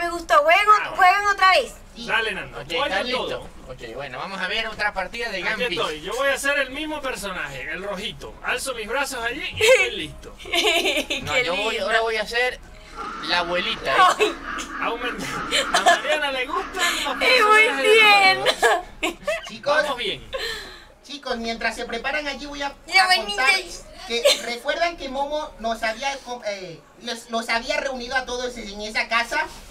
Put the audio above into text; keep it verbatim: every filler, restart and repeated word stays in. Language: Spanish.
me gustó. Jueguen, Ah, bueno. jueguen otra vez. Sí. Dale, Nando. Ok, Apoya ¿estás listo? todo. Ok, bueno, vamos a ver otra partida de Aquí Gunfish. estoy. Yo voy a hacer el mismo personaje, el rojito. Alzo mis brazos allí y estoy listo. No, Qué yo voy, lindo. ahora voy a hacer la abuelita. ¿eh? Ay, Aumenta. A Mariana le gustan los es muy personajes de tierna. juegos. Chicos, Vamos bien. chicos, mientras se preparan allí voy a, Ya, a bueno, contar ya. que recuerdan que Momo nos había, eh, los, los había reunido a todos en esa casa